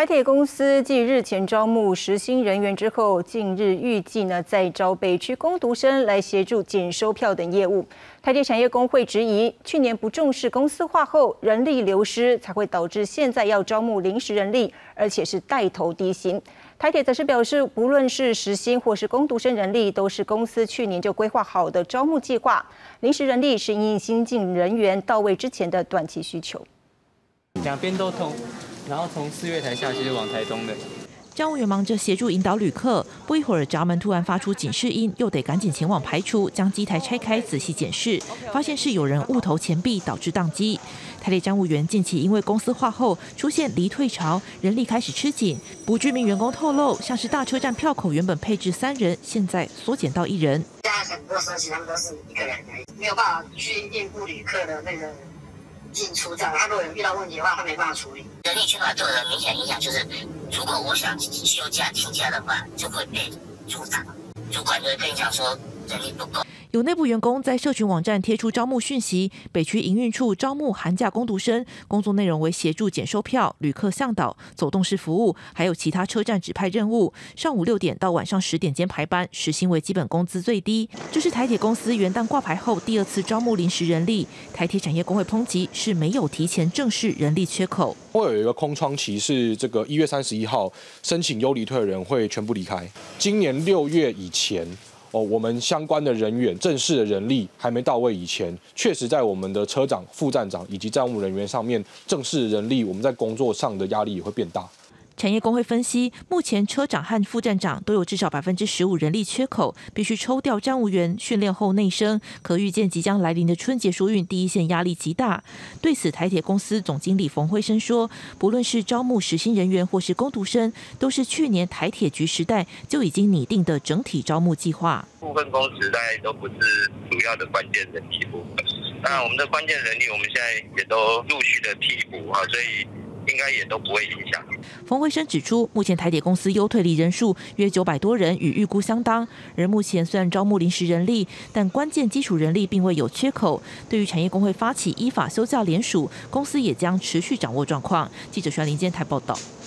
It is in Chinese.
台铁公司继日前招募时薪人员之后，近日预计再招北区工读生来协助检收票等业务。台铁产业工会质疑，去年不重视公司化后人力流失，才会导致现在要招募临时人力，而且是带头低薪。台铁则是表示，不论是时薪或是工读生人力，都是公司去年就规划好的招募计划。临时人力是因应新进人员到位之前的短期需求。 两边都通。然后从4月台下其实往台东的。 站务员忙着协助引导旅客，不一会儿闸门突然发出警示音，又得赶紧前往排除，将机台拆开仔细检视，发现是有人误投钱币导致宕机。台铁站务员近期因为公司化后出现离退潮，人力开始吃紧。不具名员工透露，像是大车站票口原本配置3人，现在缩减到1人。 现在很多时候其实他们都是1个人而已，没有办法去应付旅客的那个进出站，他如果有遇到问题的话，他没办法处理。人力缺乏对我的明显影响就是，如果我想休假停假的话，就会被组长、主管就会跟你讲说人力不够。 有内部员工在社群网站贴出招募讯息，北区营运处招募寒假工读生，工作内容为协助检收票、旅客向导、走动式服务，还有其他车站指派任务。上午6点到晚上10点间排班，时薪为基本工资最低。这是台铁公司元旦挂牌后第2次招募临时人力，台铁产业工会抨击是没有提前正视人力缺口。 会有一个空窗期，是这个1月31号申请优离退的人会全部离开。今年6月以前。我们相关的人员正式的人力还没到位以前，确实在我们的车长、副站长以及站务人员上面，正式人力我们在工作上的压力也会变大。 产业工会分析，目前车长和副站长都有至少15%人力缺口，必须抽调站务员训练后内升，可预见即将来临的春节疏运第一线压力极大。对此，台铁公司总经理冯辉生说，不论是招募时薪人员或是工读生，都是去年台铁局时代就已经拟定的整体招募计划。 部分工时大概都不是主要的关键人力部分，那我们的关键人力我们现在也都陆续的替补啊，所以应该也都不会影响。 冯辉生指出，目前台铁公司优退离人数约900多人，与预估相当。而目前虽然招募临时人力，但关键基础人力并未有缺口。对于产业工会发起依法休假联署，公司也将持续掌握状况。记者徐林监台报道。